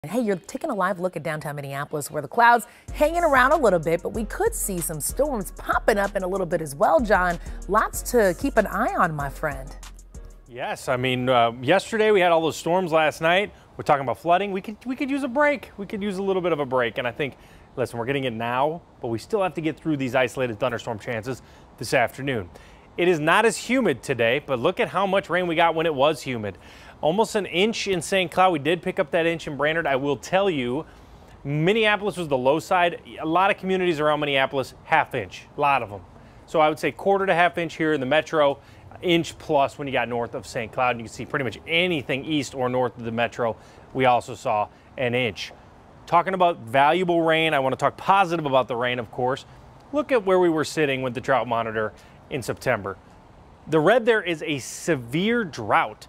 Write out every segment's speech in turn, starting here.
Hey, you're taking a live look at downtown Minneapolis where the clouds hanging around a little bit, but we could see some storms popping up in a little bit as well, John. Lots to keep an eye on, my friend. Yes, I mean, yesterday we had all those storms last night. We're talking about flooding. We could use a break. We could use a little bit of a break. And I think, listen, we're getting it now, but we still have to get through these isolated thunderstorm chances this afternoon. It is not as humid today, but look at how much rain we got when it was humid. Almost an inch in St. Cloud. We did pick up that inch in Brainerd. I will tell you, Minneapolis was the low side. A lot of communities around Minneapolis, half inch, a lot of them. So I would say quarter to half inch here in the metro, inch plus when you got north of St. Cloud. And you can see pretty much anything east or north of the metro, we also saw an inch. Talking about valuable rain, I want to talk positive about the rain, of course. Look at where we were sitting with the drought monitor in September. The red there is a severe drought.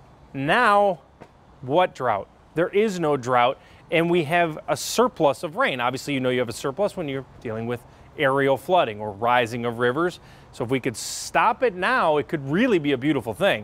Now, what drought? There is no drought, and we have a surplus of rain. Obviously, you know you have a surplus when you're dealing with aerial flooding or rising of rivers. So if we could stop it now, it could really be a beautiful thing.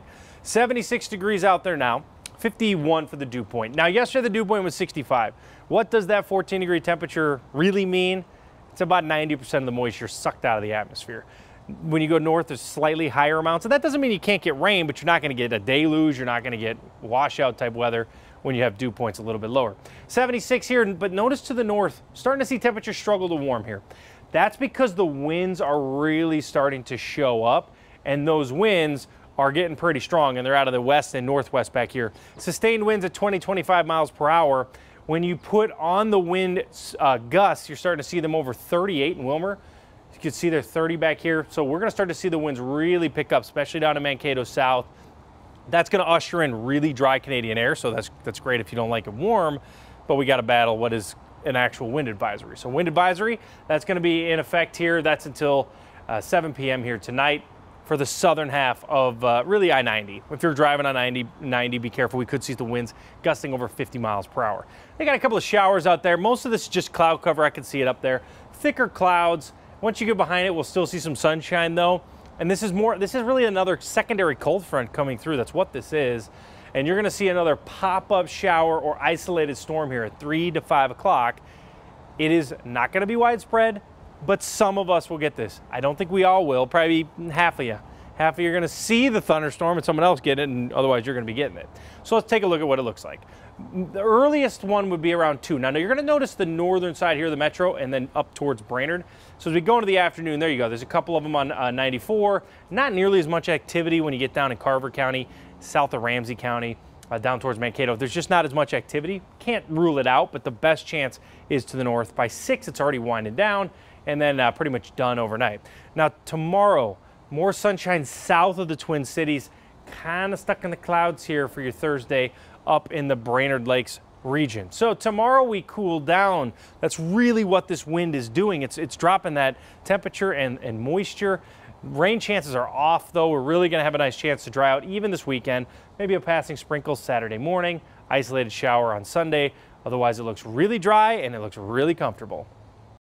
76 degrees out there now, 51 for the dew point. Now, yesterday the dew point was 65. What does that 14-degree temperature really mean? It's about 90% of the moisture sucked out of the atmosphere. When you go north, there's slightly higher amounts. So that doesn't mean you can't get rain, but you're not going to get a deluge. You're not going to get washout type weather when you have dew points a little bit lower. 76 here, but notice to the north, starting to see temperatures struggle to warm here. That's because the winds are really starting to show up, and those winds are getting pretty strong, and they're out of the west and northwest back here. Sustained winds at 20, 25 miles per hour. When you put on the wind gusts, you're starting to see them over 38 in Wilmer. You can see they're 30 back here. So we're going to start to see the winds really pick up, especially down in Mankato South. That's going to usher in really dry Canadian air. So that's great if you don't like it warm, but we got to battle what is an actual wind advisory. So wind advisory, that's going to be in effect here. That's until 7 p.m. here tonight for the southern half of really I-90. If you're driving on I-90, be careful. We could see the winds gusting over 50 miles per hour. They got a couple of showers out there. Most of this is just cloud cover. I can see it up there. Thicker clouds. Once you get behind it, we'll still see some sunshine though. And this is really another secondary cold front coming through. That's what this is. And you're gonna see another pop-up shower or isolated storm here at 3 to 5 o'clock. It is not gonna be widespread, but some of us will get this. I don't think we all will, probably half of you. Half of you are gonna see the thunderstorm and someone else get it, and otherwise you're gonna be getting it. So let's take a look at what it looks like. The earliest one would be around 2. Now you're gonna notice the northern side here of the metro and then up towards Brainerd. So as we go into the afternoon, there you go. There's a couple of them on 94. Not nearly as much activity when you get down in Carver County, south of Ramsey County, down towards Mankato. There's just not as much activity. Can't rule it out, but the best chance is to the north. By 6, it's already winding down and then pretty much done overnight. Now tomorrow, more sunshine south of the Twin Cities, kind of stuck in the clouds here for your Thursday up in the Brainerd Lakes region. So tomorrow we cool down. That's really what this wind is doing. It's dropping that temperature and moisture. Rain chances are off though. We're really going to have a nice chance to dry out even this weekend. Maybe a passing sprinkle Saturday morning, isolated shower on Sunday. Otherwise it looks really dry and it looks really comfortable.